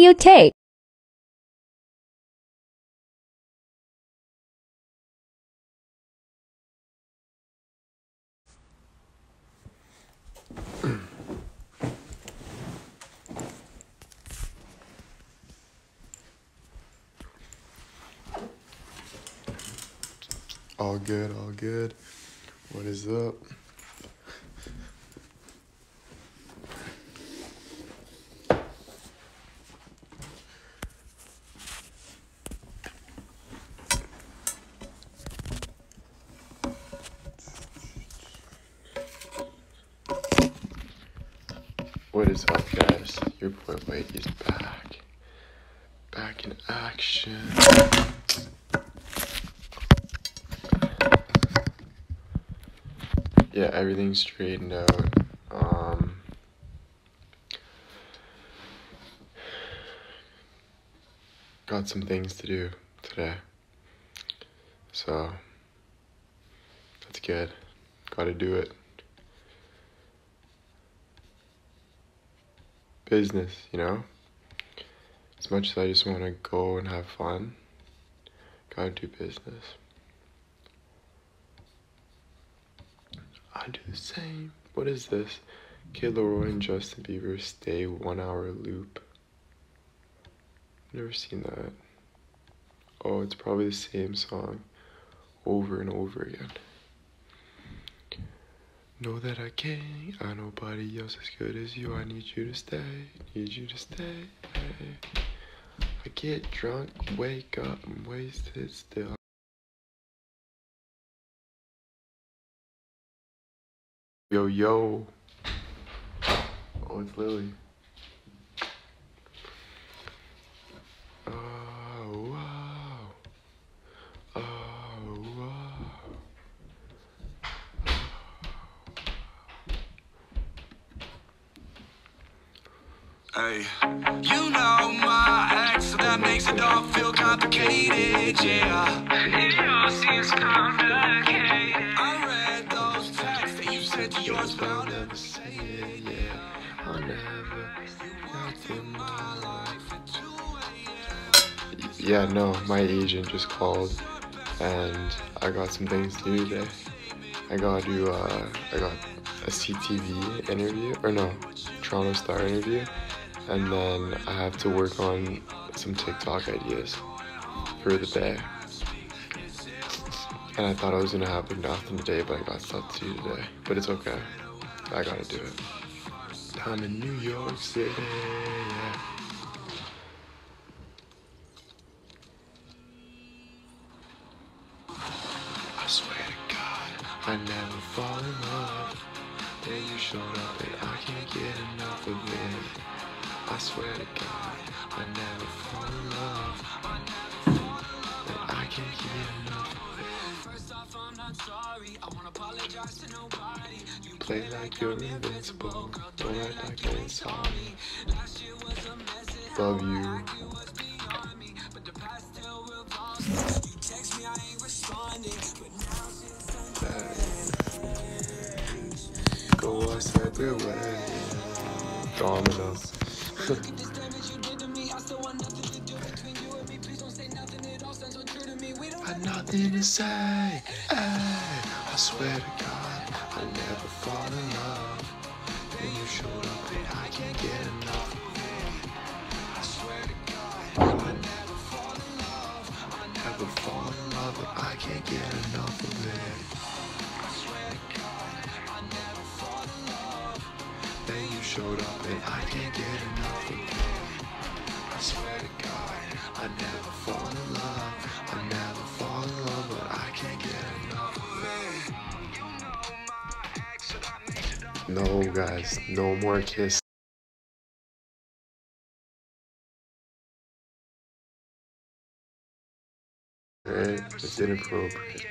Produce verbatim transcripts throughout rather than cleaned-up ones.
you take? All good, all good. What is up? What is up, guys? Your boy White is back. Back in action. Yeah, everything's straightened out. Um, got some things to do today. So, that's good. Gotta do it. Business, you know? As much as I just want to go and have fun, gotta do business. I do the same. What is this? Kid Laroi and Justin Bieber stay one hour loop. Never seen that. Oh, it's probably the same song over and over again. Know that I can't, I nobody else as good as you. I need you to stay, need you to stay. I get drunk, wake up, and wasted still. Yo, yo. Oh, it's Lily. Oh, wow. Oh, wow. Hey, you know my ex, so that makes it all feel complicated, yeah. It all seems complicated. I read those texts that you sent to yours, but I'll never say it, yeah. I'll never act in my life at two a.m. Yeah, no, my agent just called, and I got some things to do today. I gotta do, uh, I got a C T V interview, or no, Toronto Star interview, and then I have to work on some TikTok ideas for the day. And I thought I was gonna have nothing today, but I got stuff to do today. But it's okay, I gotta do it. I'm in New York City, yeah. I swear to God, I never fall in love. Then you showed up and I can't get enough of it. I swear to God, I never fall in love. And I can't get enough of it. First off, I'm not sorry, I won't apologize to nobody. You Play like you're invincible, don't act like you ain't sorry. last year was a mess, Love you. it was beyond me, but the past still revolves. You text me, I ain't responding, but now shit's done. Go our separate ways. Dominoes. This damage you did to me, I still want nothing to do between you and me. Please don't say nothing, it all sounds so true to me. We don't Got nothing to say. Ay, I swear to God, I never fall in love. Then you showed up and I can't get enough. I swear to God, I never fall in love. I Never fall in love, but I can't get enough of it. I swear to God, I never fall in love. Then you showed up and I can't get enough of it. I swear to God, I never fall in love. I never fall in love, but I can't get enough of it. No, guys, no more kiss. Right? It's inappropriate.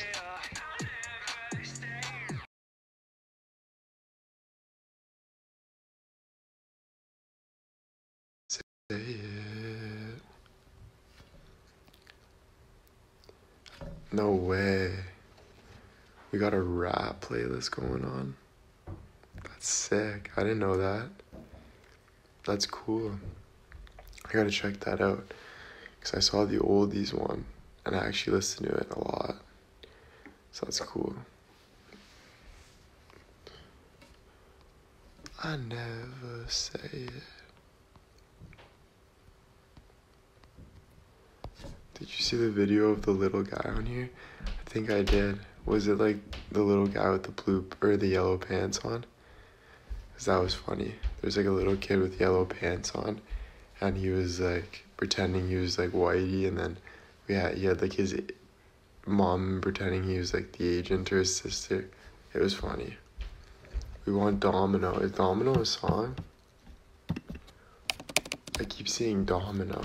Say it. No way. We got a rap playlist going on. That's sick. I didn't know that. That's cool. I gotta check that out. Because I saw the oldies one, and I actually listened to it a lot. So that's cool. I never say it. Did you see the video of the little guy on here? I think I did. Was it like the little guy with the blue or the yellow pants on? Cause that was funny. There's like a little kid with yellow pants on, and he was like pretending he was like Whitey, and then we had he had like his mom pretending he was like the agent or his sister. It was funny. We want Domino. Is Domino a song? I keep seeing Domino.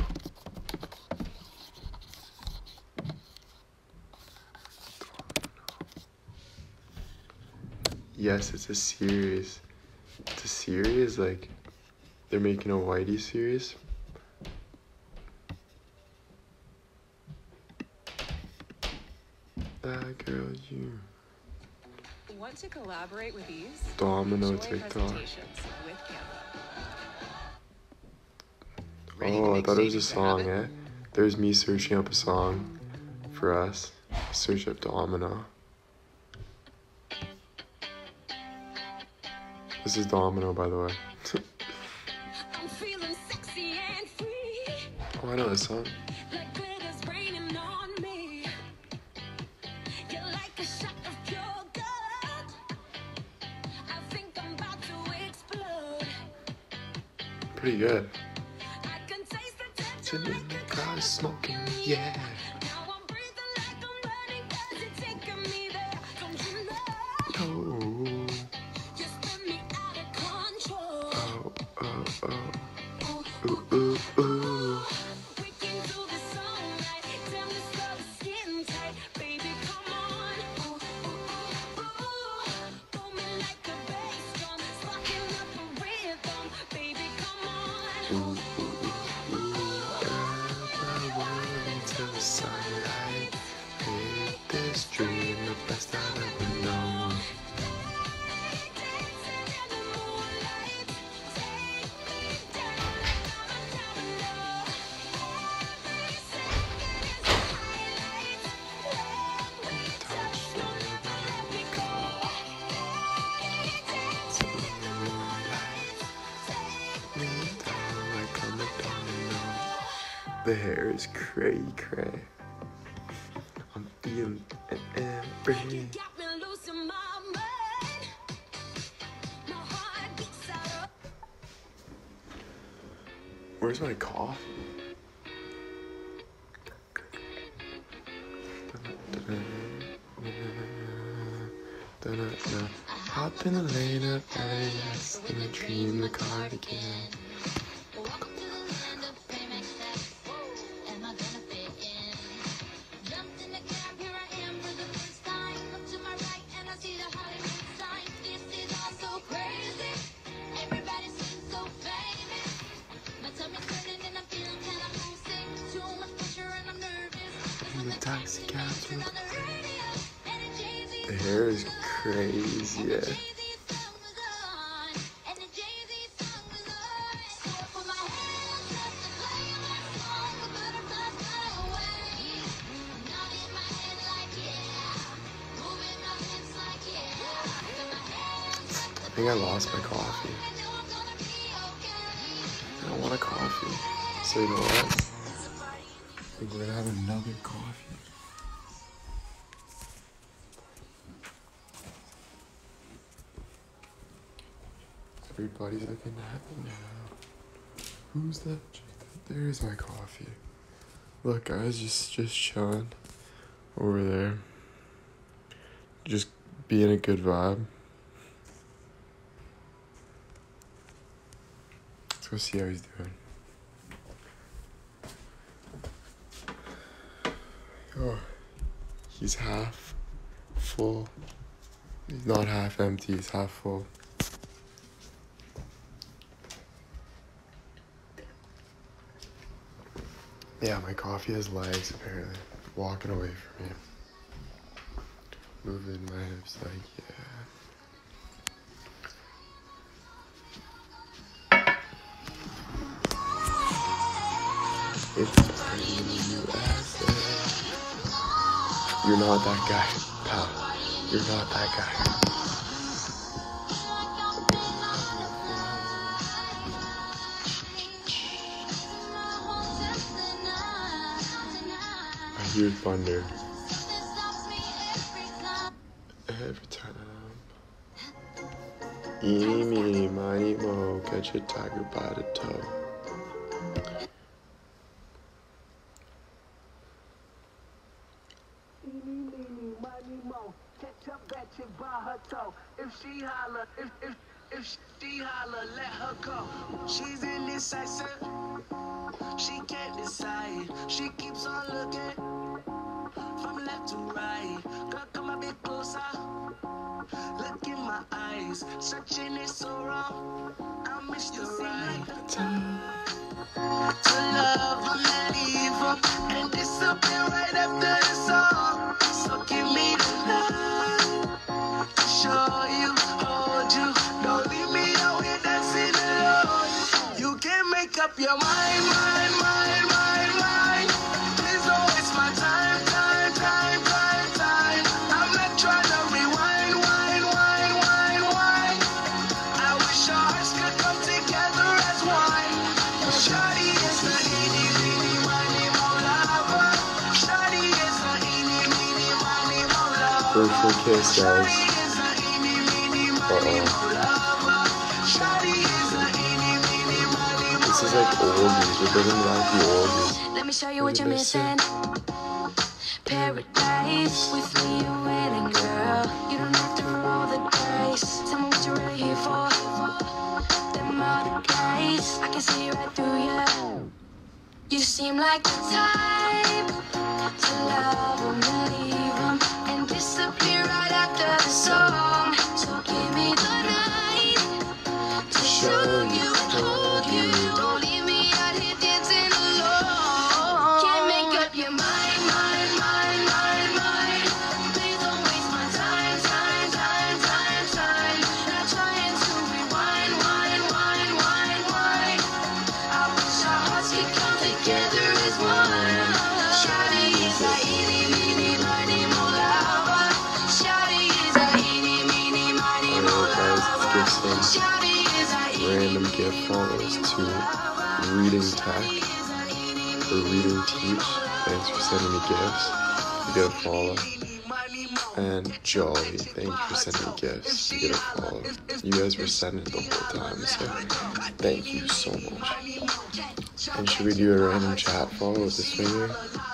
Yes, it's a series. It's a series, like, they're making a Whitey series. That girl, you. Want to collaborate with ease? Domino Enjoy TikTok. presentations with Canva. Ready to Oh, I make thought it was a savings a song, habit? eh? There's me searching up a song for us. Search up Domino. This is Domino, by the way. I'm feeling sexy and free. Oh, I know this song. Like glitter's raining on me. You're like a shot of pure gold. I think I'm about to explode. Pretty good. I can taste the tension Sitting in like the a car cloud smoking, in the yeah. air. Now I'm breathing like I'm running 'cause you're taking me there. Don't you know? Oh, You spin me out of control. oh, oh, oh. Ooh, Ooh, ooh, ooh. breaking through the sunlight. Tell me slow, skin tight. Baby, come on. Ooh, ooh, ooh, ooh. Booming like a bass drum. Sparking up a rhythm. Baby, come on. Ooh, ooh, ooh. Girl, I want into the sunlight. Make this dream the best I've ever known. Dancing in the moonlight. Take me down, down, every second is a highlight. When we touch, don't ever let me go. Dancing in the moonlight. Me down like I'm a domino. The hair is cray cray. I'm feeling an You every. got me losing my mind. My heart beats out of Where's my coffee? Hop in the lane of L A S in a dream the cardigan. Welcome to the land of fame excess. Am I gonna fit in? Jumped in the cab, here I am for the first time. Look to my right and I see the Hollywood sign. This is all so crazy. Everybody seems so famous. My tummy's turning and I'm feeling kinda homesick. Too much pressure and I'm nervous. In the taxi cab Turn to on the radio and the Jay-Z the hair is crazy, yeah. Jay-Z song was on, and the Jay-Z song was on. So I put my hands up to play my song, the butterflies fly away. I'm nodding my head like yeah, moving my hips like yeah. Got my hands up I to think I lost my coffee. I know I'm gonna be okay. I don't want a coffee. So you know what? I think we're gonna have another coffee. Everybody's looking at me now. Who's that? There's my coffee. Look, guys, just just chilling over there. Just being a good vibe. Let's go see how he's doing. Oh, he's half full. He's not half empty, he's half full. Yeah, my coffee has legs apparently. Walking away from me. Moving my hips like, yeah. It's a party in the U S A. You're not that guy, pal. You're not that guy. I hear thunder every time. Eeny, meeny, miny, mo, catch a tiger by the toe. If she holler, if if if she holler, let her go. She's indecisive. She can't decide. She keeps on looking from left to right. Girl, come a bit closer. Look in my eyes. Searching is so wrong. I miss the right time to love and leave her and disappear right after the song. So give me the love to show you, hold you. Don't leave me out here dancing alone. You can't make up your mind, mind, mind, mind, mind. Please don't waste my time, time, time, time, time. I'm not trying to rewind, wind, wind, wind, wind. I wish our hearts could come together as one. Shawty is a eeny, meeny, miny, mo lover. Shawty is a eeny, meeny, miny, mo lover. Virtual kiss, guys. Shawty is a eeny, meeny, miny, Uh-oh. mo lover. Shawty is a eeny, meeny, miny, mo This is like oldies. We're bringing back the oldies. Let me show you what you're missing. Paradise with me, you're winning, girl. You don't have to roll the dice. Tell me what you're really here for. Them other guys, I can see right through you. You seem like the type to love them and leave them and disappear right after the song. So give me the night to show you, hold you. Don't leave me out here dancing alone. Can't make up your mind, mind, mind, mind, mind. Please don't waste my time, time, time, time, time. Not trying to rewind, wind, wind, wind, wind. I wish our hearts could come together as one. Shawty is a eeny, meeny, miny, mo lover. Shawty is a eeny, meeny, miny, mo Alright, guys, let's give some lover. Shawty is a random gift follows to Reading Tech or Reading Teach. Thanks for sending me gifts. You get a follow. And Jolly, thank you for sending me gifts. You get a follow. You guys were sending it the whole time, so thank you so much. And should we do a random chat follow with the swinger?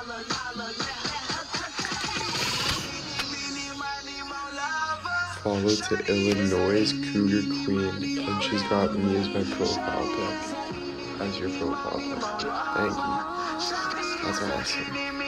Follow to Illinois Cougar Queen, and she's got me as my profile pic, as your profile pic. Thank you. That's awesome.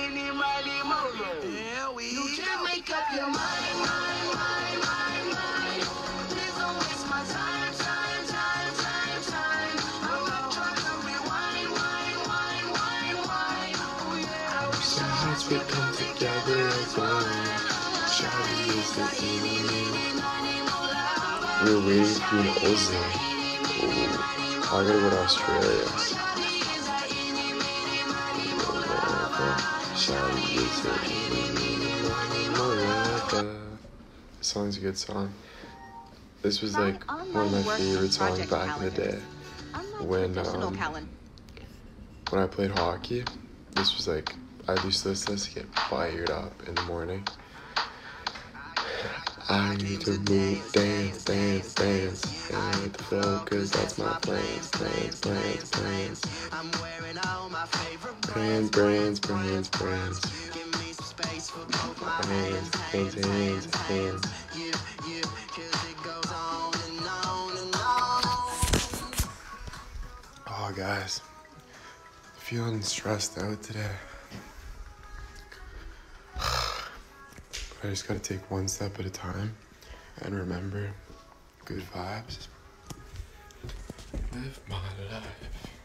You can't make up your mind, mind, mind, mind, mind. Please don't waste my time, time, time, time, time. I'm not trying to rewind, wind, wind, wind, wind. Oh yeah, I wish So hearts would come together as one. Shawty is the enemy. We're waiting for an Ozzy. Ooh, I gotta go to Australia. Shawty is the enemy. This song's a good song. This was like one of my favorite songs back in the day. When um, when I played hockey, this was like I used to listen to this to get fired up in the morning. I need to move, dance, dance, dance, and with the flow, cause that's my plans, plans, plans, plans. I'm wearing all my favorite Brands, brands, brands, brands. Give me some space for both my Hands, hands, hands, hands. You, you, cause it goes on and on and on. Oh, guys, feeling stressed out today. I just gotta take one step at a time and remember good vibes. Live my life.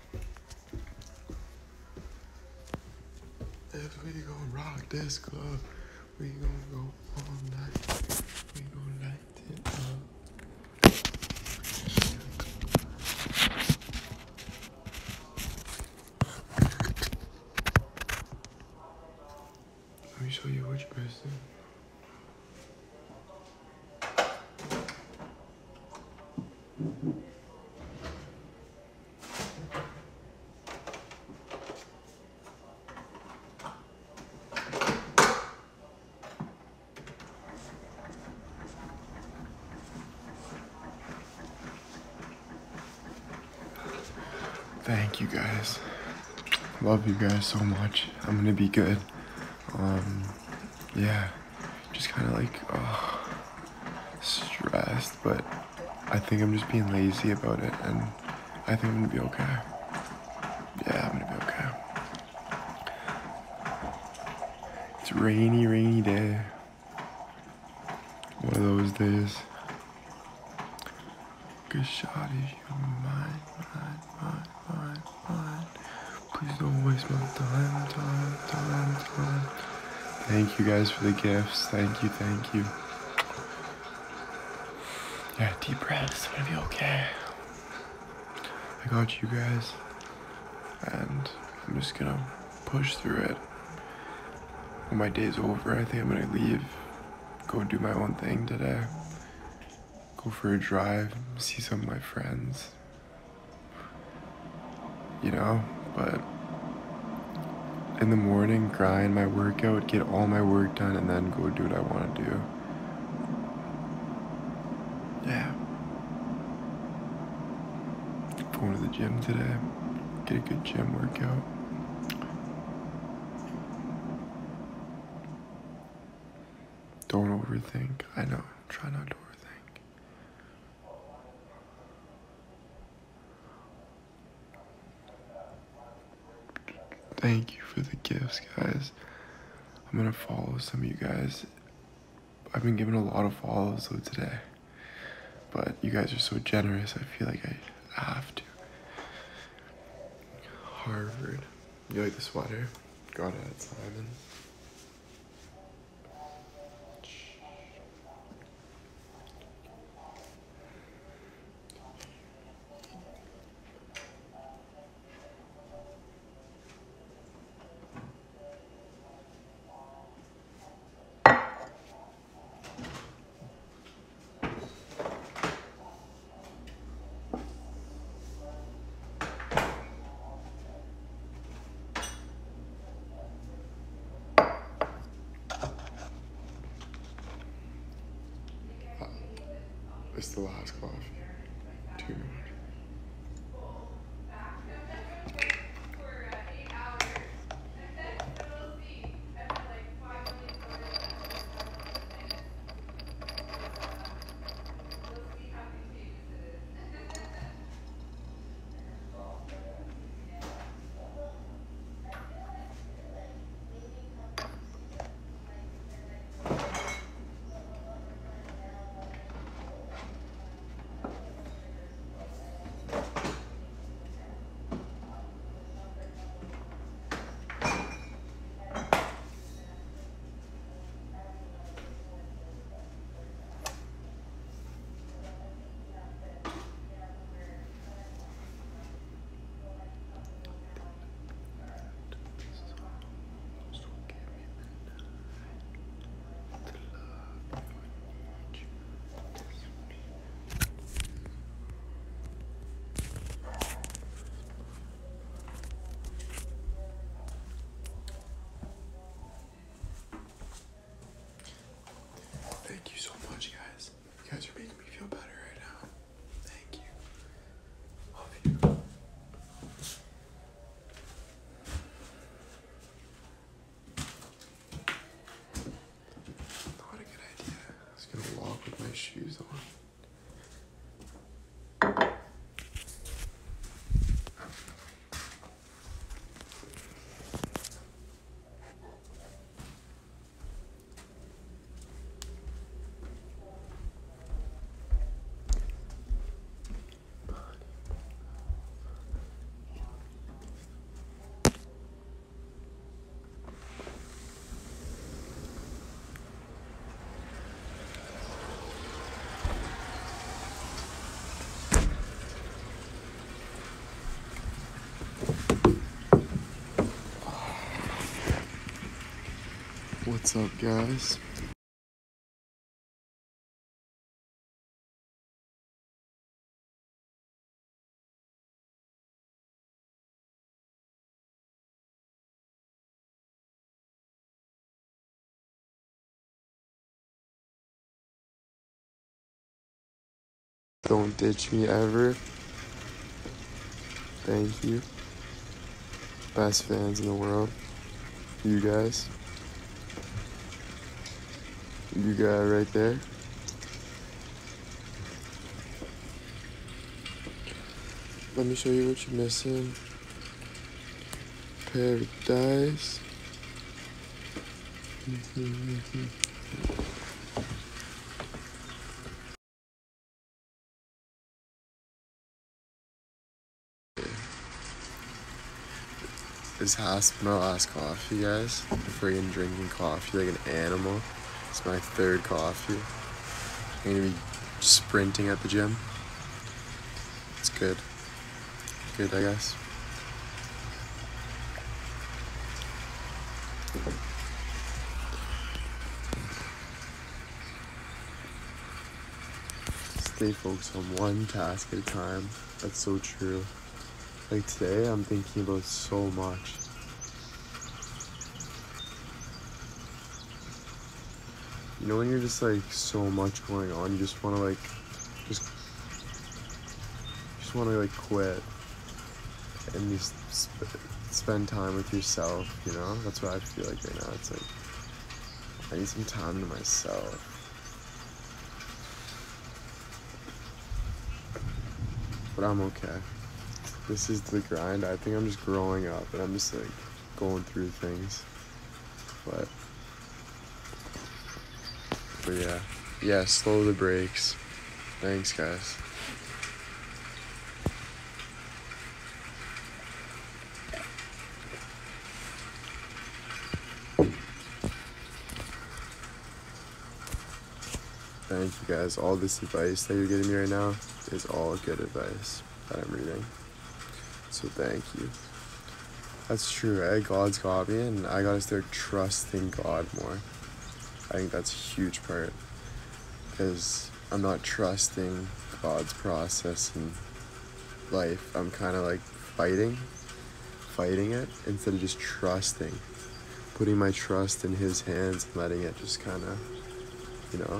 If we gon' rock this club, we gon' go all night. We gon' light it up. Thank you guys. Love you guys so much. I'm gonna be good. Um, yeah, just kind of like uh, stressed, but I think I'm just being lazy about it, and I think I'm gonna be okay. Yeah, I'm gonna be okay. It's a rainy, rainy day. One of those days. Good shot, is you mine, mine, mine, mine, mine. Please don't waste my time, time, time, time. Thank you guys for the gifts. Thank you, thank you. Yeah, deep breaths. I'm gonna be okay. I got you guys. And I'm just gonna push through it. When my day's over, I think I'm gonna leave. Go do my own thing today. Go for a drive, see some of my friends. You know, but in the morning, grind my workout, get all my work done, and then go do what I want to do. Yeah. Going to the gym today, get a good gym workout. Don't overthink. I know, try not to overthink. Thank you for the gifts, guys. I'm gonna follow some of you guys. I've been given a lot of follows though today, but you guys are so generous. I feel like I have to. Harvard. You like the sweater? Got it at Simon. It's the last coffee. Too much. Thank you so much, guys. You guys are making me feel better right now. Thank you. Love you. Not a good idea. I was gonna walk with my shoes on. What's up, guys? Don't ditch me ever. Thank you. Best fans in the world. You guys. You guy right there. Let me show you what you're missing. Paradise. This has to be my last coffee, guys. I'm friggin' drinking coffee like an animal. It's my third coffee. I'm gonna be sprinting at the gym. It's good. Good, I guess. Stay focused on one task at a time. That's so true. Like today, I'm thinking about so much. You know when you're just like so much going on, you just want to like, just, just want to like quit and just sp- spend time with yourself, you know? That's what I feel like right now. It's like, I need some time to myself. But I'm okay. This is the grind. I think I'm just growing up and I'm just like going through things. But, but yeah. Yeah, slow the brakes. Thanks, guys. Thank you guys. All this advice that you're giving me right now is all good advice that I'm reading. So thank you. That's true, right? God's got me and I gotta start trusting God more. I think that's a huge part. Because I'm not trusting God's process in life. I'm kind of like fighting, fighting it instead of just trusting. Putting my trust in His hands and letting it just kind of, you know,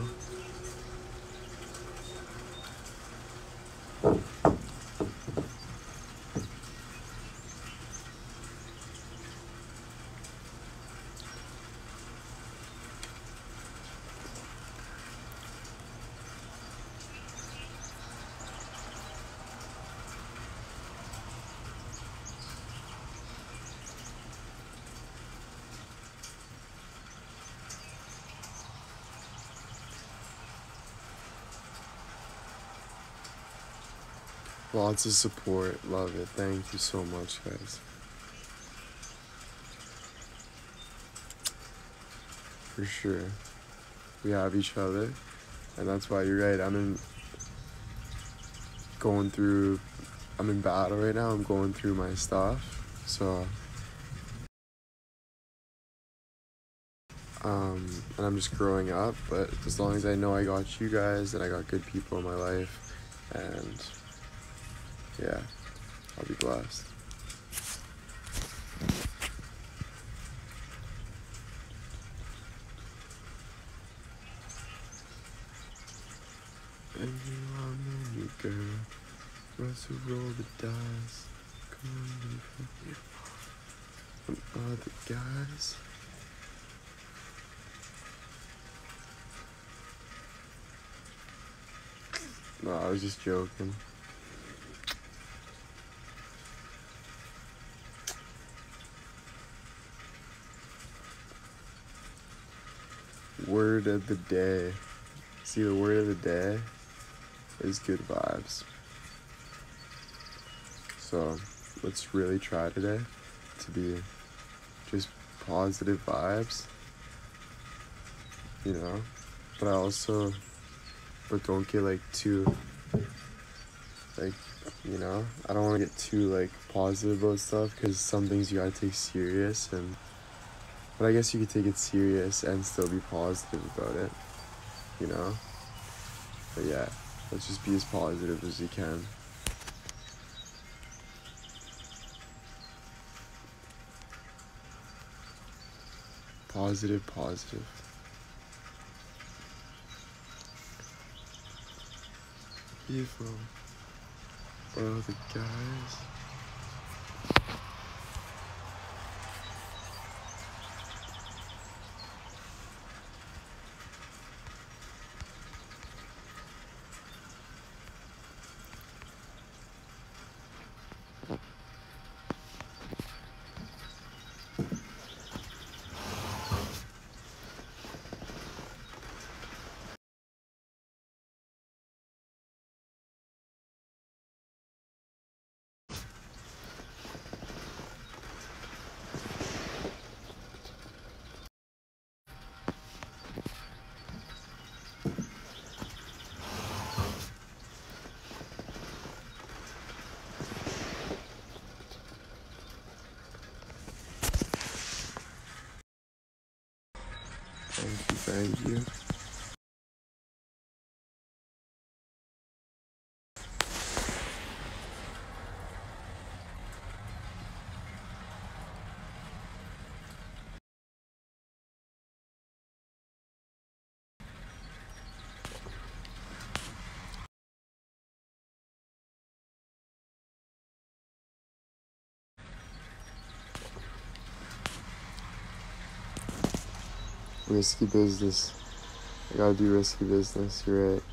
lots of support. Love it. Thank you so much, guys. For sure. We have each other. And that's why you're right. I'm in going through I'm in battle right now. I'm going through my stuff. So um and I'm just growing up, but as long as I know I got you guys and I got good people in my life, and yeah, I'll be blessed. And you are me, girl. Let's roll the dice. Come on, baby. From other guys. No, I was just joking. Word of the day. See, the word of the day is good vibes. So let's really try today to be just positive vibes, you know, but I also, but don't get like too, like, you know, I don't want to get too like positive about stuff, because some things you gotta take serious, and but I guess you could take it serious and still be positive about it, you know. But yeah, let's just be as positive as you can. Positive, positive. Beautiful. Oh, the guys. Thank you, thank you. Risky business. I gotta do risky business, you're right.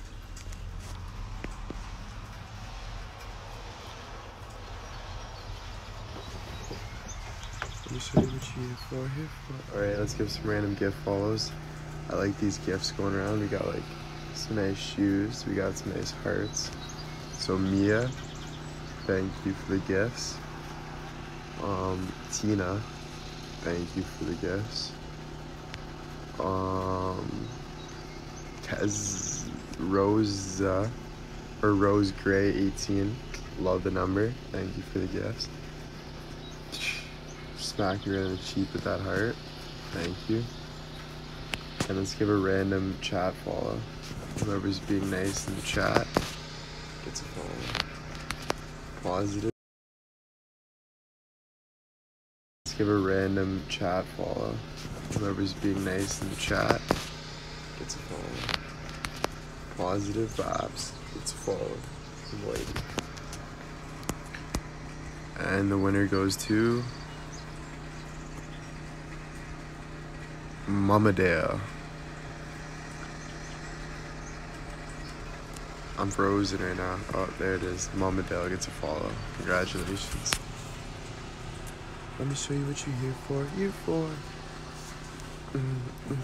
Let me show you what you here for, here for. Alright, let's give some random gift follows. I like these gifts going around. We got like some nice shoes. We got some nice hearts. So Mia, thank you for the gifts. Um, Tina, thank you for the gifts. Um, Kaz Rosa, or Rose Gray eighteen, love the number, thank you for the gifts. Smack you right in the cheek with that heart, thank you. And let's give a random chat follow. Whoever's being nice in the chat gets a follow. Positive. Let's give a random chat follow. Whoever's being nice in the chat gets a follow. Positive vibes gets a follow. Lady. And the winner goes to Mamadale. I'm frozen right now. Oh, there it is. Mamadale gets a follow. Congratulations. Let me show you what you're here for. Here for. Mm-hmm.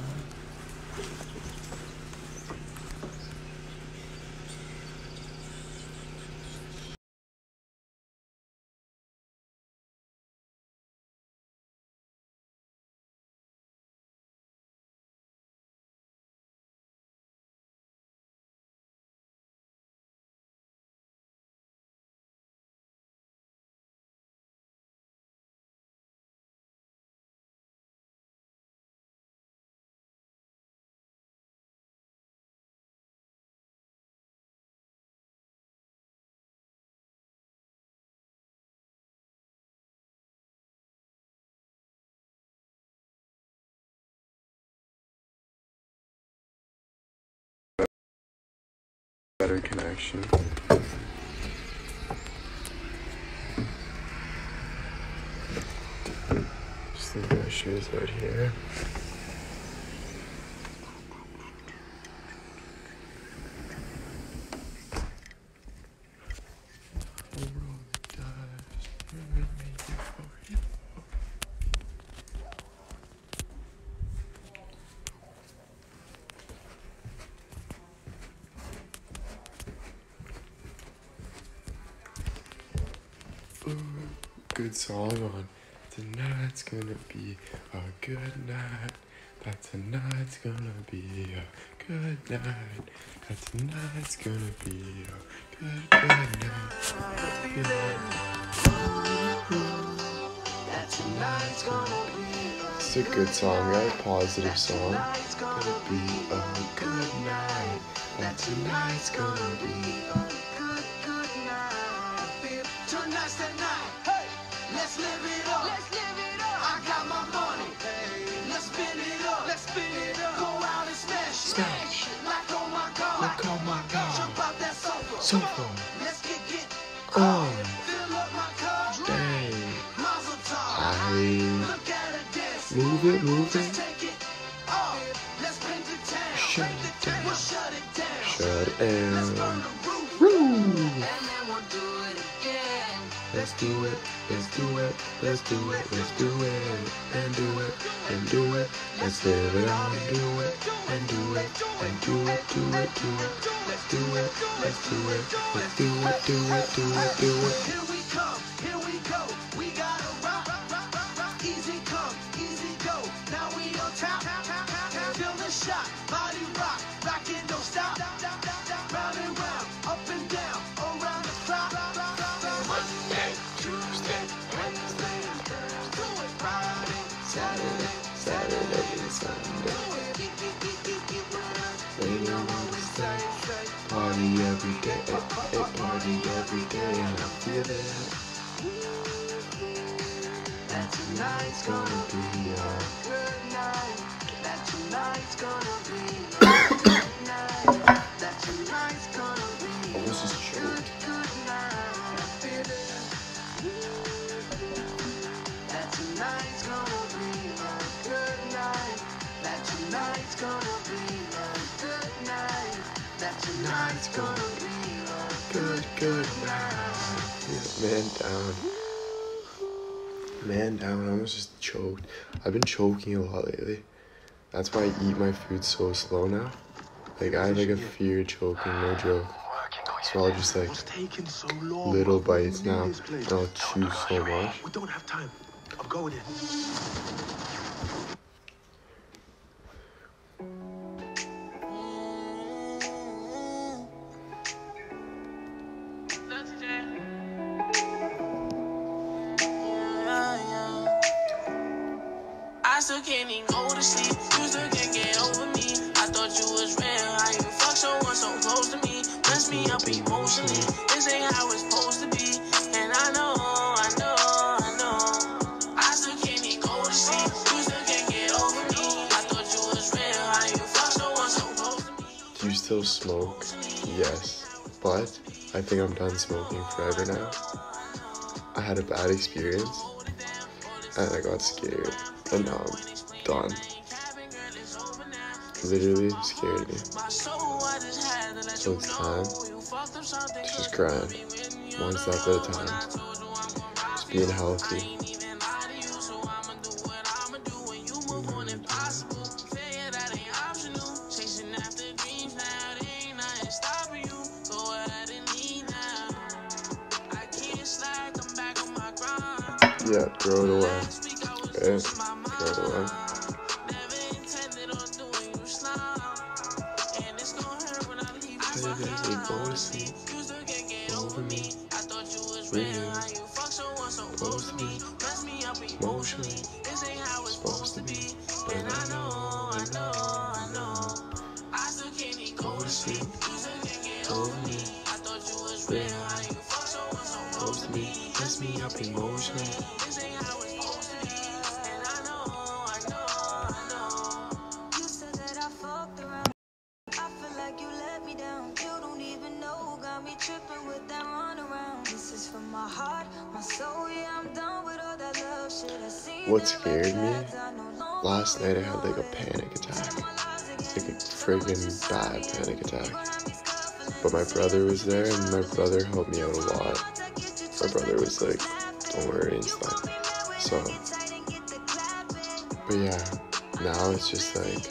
Better connection. Just leave my shoes right here. Good song on tonight's gonna be a good night. That tonight's gonna be a good night. That tonight's gonna be a good, good night. Good night. It's a good song, right? Positive song. It's gonna be a good night. That tonight's gonna be a good, good night. Tonight's the night. Hey, let's live it up. Let's live it up. I got my money. Hey, let's spin it up. Let's spin it up. Go out and smash it. Smash. Like oh my god. Like oh my god. Jump out that sofa. So far. On. Dang. I move it, move it. Shut it down. Shut it down. Woo! Let's do it, let's do it, let's do it, let's do it, and do it, and do it, let's live it on, and do it, and do it, and do it, do it, do it, let's do it, let's do it, let's do it, do it, do it, do it. Here we come, here we go, we gotta rock, rock, rock, rock, easy come, easy go, now we on top, feel the shot, body rock, rockin' don't stop, round and round, up and down, around the clock, Monday, Tuesday, Wednesday, Thursday, Friday, Saturday, Saturday and Sunday. When you want to stay, party every day, eh, eh, party every day, and I feel it. That tonight's gonna be a good night. That tonight's gonna be a good night. That tonight's gonna be a good, good night. I feel it. That tonight's gonna be a good night. That tonight's gonna be a good night. That tonight's gonna be a good, good night. Yeah, man down. Man down, I almost just choked. I've been choking a lot lately. That's why I eat my food so slow now. Like, I have like a fear of choking, no joke. So I'll just like little bites now, and I'll chew so much. We don't have time. I'm going in. I still can't even go to sleep. You still can't get over me. I thought you was real. How you fuck someone so close to me? Mess me up emotionally. This ain't how it's supposed to be. And I know, I know, I know. I still can't even go to sleep. You still can't get over me. I thought you was real. How you fuck someone so close to me? Do you still smoke? Yes. But I think I'm done smoking forever now. I had a bad experience and I got scared. And now I'm done. Literally scared me. So it's time to just grind. One step at a time. Just being healthy. Yeah, throw it away. Okay, throw it away. Baby, go to sleep. Over me. Real. Close to me. Emotionally. Supposed to be. But I know, I know, I know. Go to sleep. Over me. Real. Close to me. Mess me up emotionally. What scared me? Last night I had like a panic attack. Like a friggin' bad panic attack. But my brother was there and my brother helped me out a lot. My brother was like, don't worry and stuff. So, but yeah, now it's just like,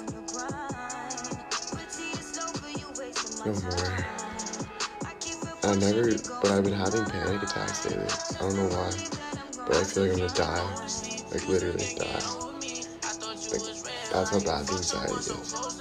no more. I never, but I've been having panic attacks lately. I don't know why, but I feel like I'm gonna die. Like literally die. Like, that's how bad the anxiety is.